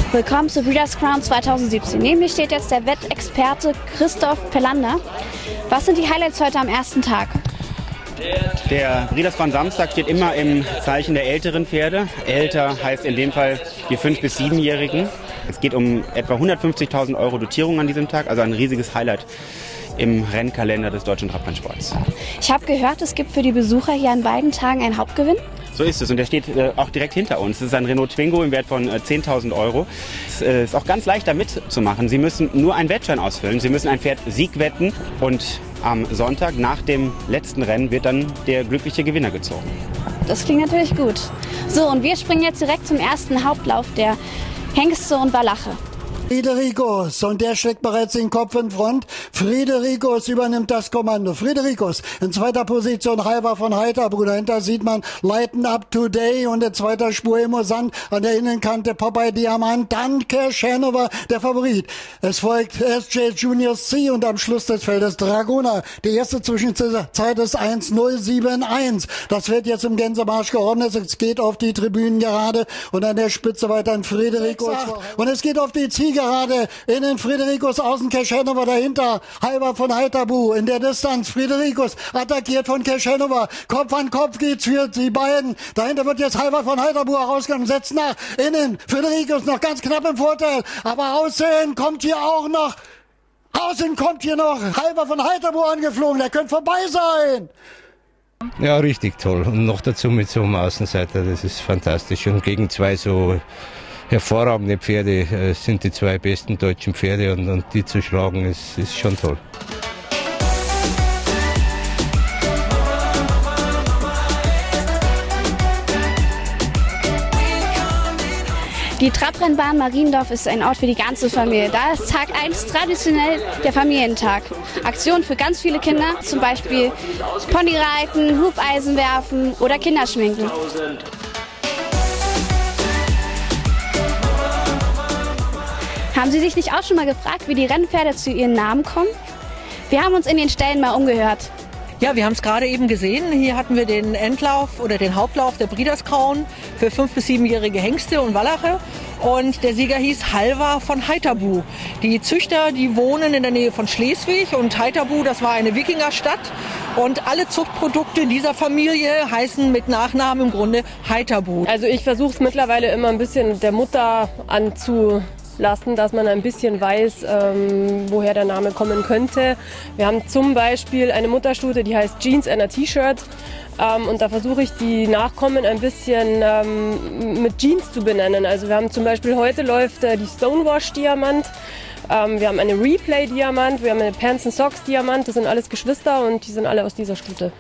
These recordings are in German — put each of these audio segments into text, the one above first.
Willkommen zu Breeders Crown 2017. Neben mir steht jetzt der Wettexperte Christoph Pelander. Was sind die Highlights heute am ersten Tag? Der Breeders Crown Samstag steht immer im Zeichen der älteren Pferde. Älter heißt in dem Fall die 5- bis 7-Jährigen. Es geht um etwa 150.000 € Dotierung an diesem Tag, also ein riesiges Highlight im Rennkalender des deutschen Trabrennsports. Ich habe gehört, es gibt für die Besucher hier an beiden Tagen einen Hauptgewinn. So ist es und der steht auch direkt hinter uns. Es ist ein Renault Twingo im Wert von 10.000 €. Es ist auch ganz leicht da mitzumachen. Sie müssen nur einen Wettschein ausfüllen. Sie müssen ein Pferd Sieg wetten und am Sonntag nach dem letzten Rennen wird dann der glückliche Gewinner gezogen. Das klingt natürlich gut. So, und wir springen jetzt direkt zum ersten Hauptlauf der Hengste und Walache. Friedericus, und der schlägt bereits den Kopf in Front. Friedericus übernimmt das Kommando. Friedericus in zweiter Position, Halver von Heiterbruch. Dahinter sieht man Lighten Up Today und in zweiter Spur Imosant an der Innenkante Popeye Diamant. Dann Cash Hanover, der Favorit. Es folgt SJ Junior C und am Schluss des Feldes Dragona. Die erste Zwischenzeit ist 1:071. Das wird jetzt im Gänsemarsch geordnet. Es geht auf die Tribünen gerade und an der Spitze weiter in Friedericus. Und es geht auf die Ziege gerade in den Friedericus außen, Cash Hanover dahinter, Halber von Heiterbruch in der Distanz, Friedericus attackiert von Cash Hanover, Kopf an Kopf geht's für die beiden, dahinter wird jetzt Halber von Heiterbruch herausgenommen, setzt nach innen, Friedericus noch ganz knapp im Vorteil, aber außen kommt hier noch Halber von Heiterbruch angeflogen, der könnte vorbei sein. Ja, richtig toll und noch dazu mit so einem Außenseiter, das ist fantastisch und gegen zwei so hervorragende Pferde, sind die zwei besten deutschen Pferde und die zu schlagen ist schon toll. Die Trabrennbahn Mariendorf ist ein Ort für die ganze Familie. Da ist Tag 1 traditionell der Familientag. Aktionen für ganz viele Kinder, zum Beispiel Ponyreiten, Hufeisen werfen oder Kinderschminken. Haben Sie sich nicht auch schon mal gefragt, wie die Rennpferde zu ihren Namen kommen? Wir haben uns in den Ställen mal umgehört. Ja, wir haben es gerade eben gesehen. Hier hatten wir den Endlauf oder den Hauptlauf der Breeders Crown für 5- bis 7-jährige Hengste und Wallache. Und der Sieger hieß Halver von Heiterbruch. Die Züchter, die wohnen in der Nähe von Schleswig und Heiterbruch, das war eine Wikingerstadt. Und alle Zuchtprodukte dieser Familie heißen mit Nachnamen im Grunde Heiterbruch. Also ich versuche es mittlerweile immer ein bisschen der Mutter anzulassen, dass man ein bisschen weiß, woher der Name kommen könnte. Wir haben zum Beispiel eine Mutterstute, die heißt Jeans and a T-Shirt. Und da versuche ich die Nachkommen ein bisschen mit Jeans zu benennen. Also wir haben zum Beispiel heute läuft die Stonewash Diamant. Wir haben eine Replay Diamant, wir haben eine Pants and Socks Diamant. Das sind alles Geschwister und die sind alle aus dieser Stute.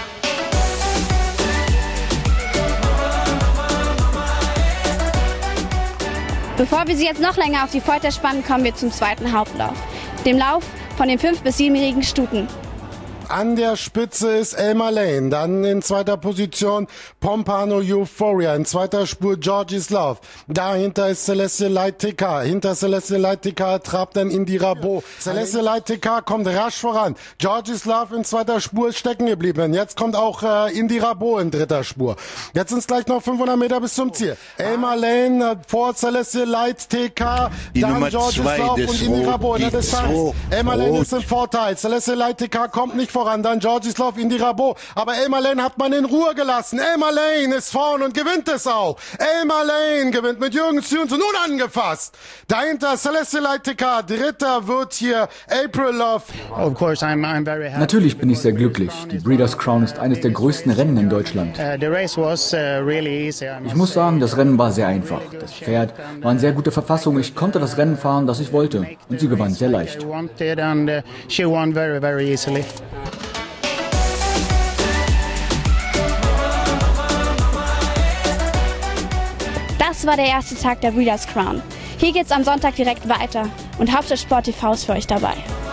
Bevor wir Sie jetzt noch länger auf die Folter spannen, kommen wir zum zweiten Hauptlauf. Dem Lauf von den 5- bis 7-jährigen Stuten. An der Spitze ist Elmar Lane, dann in zweiter Position Pompano Euphoria, in zweiter Spur Georgie's Love. Dahinter ist Celeste Light TK, hinter Celeste Light TK trabt dann Indira Bo. Celeste Light TK kommt rasch voran. Georgie's Love in zweiter Spur ist stecken geblieben. Jetzt kommt auch Indira Bo in dritter Spur. Jetzt sind es gleich noch 500 Meter bis zum Ziel. Elmar Lane vor Celeste Light TK, dann Georgie's Love und Indira Bo in der Distanz. Elmar Lane ist im Vorteil. Celeste Light TK kommt nicht voran, dann Georgie's Love, Indira Bo. Aber Elmar Lane hat man in Ruhe gelassen. Elmar Lane ist vorn und gewinnt es auch. Elmar Lane gewinnt mit Jürgen Zyuns und unangefasst. Dahinter Celeste Light TK. Dritter wird hier April Love. Natürlich bin ich sehr glücklich. Die Breeders Crown ist eines der größten Rennen in Deutschland. Ich muss sagen, das Rennen war sehr einfach. Das Pferd war in sehr guter Verfassung. Ich konnte das Rennen fahren, das ich wollte. Und sie gewann sehr leicht. Das war der erste Tag der Breeders Crown. Hier geht's am Sonntag direkt weiter und Hauptstadt Sport TV ist für euch dabei.